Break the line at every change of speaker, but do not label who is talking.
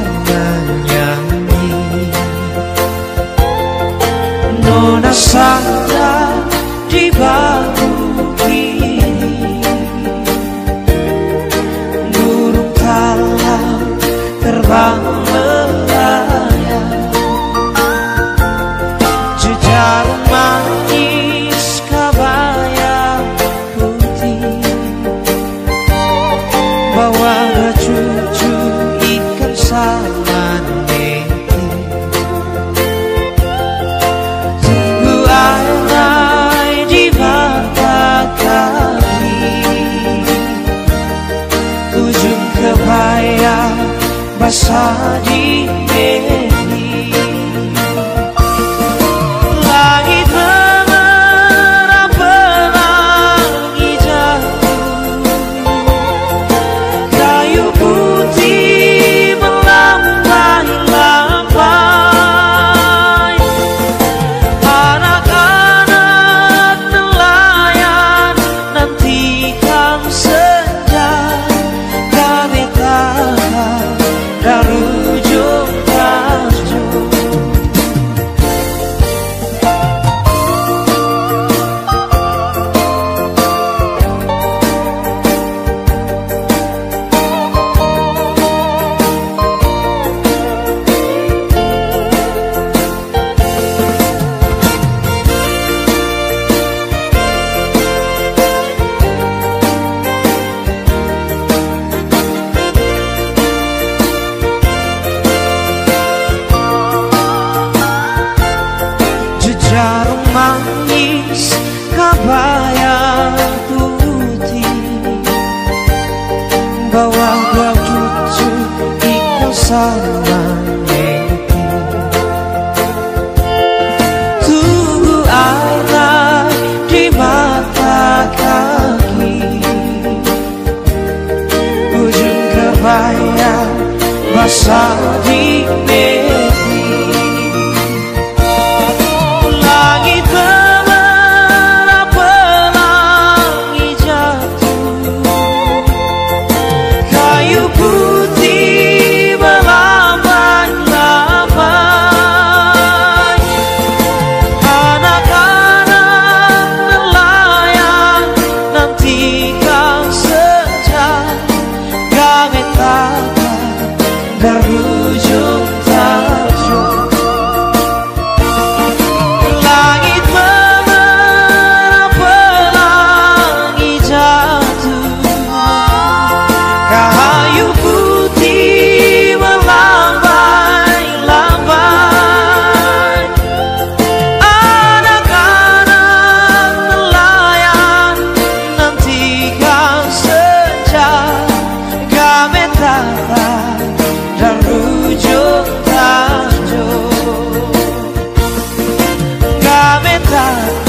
menyanyi. Nona Santa di bahu kiri, burung talang terbang melayang, jejaring manis kabaya putih, bawa cucu ikan salmon neti. Tunggu air di mata kaki, ujung kebaya basah di medi. Langit memerah pelangi jatuh, kayu putih melambai-lambai, anak-anak nelayan nantikan senja, kami tahan dari ujung tajam. Jejaring manis kabaya putih, bawa dua cucu ikan salmon neti. Tunggu air di mata kaki, ujung kebaya basah di medi. Langit memerah pelangi jatuh, kayu putih melambai-lambai, anak-anak nelayan nantikan senja, kami tahan berujung tajam. Langit memerah pelangi jatuh, kayu putih melambai-lambai, anak-anak nelayan nantikan senja, kami tahan dan ujung tajam. Kami tahan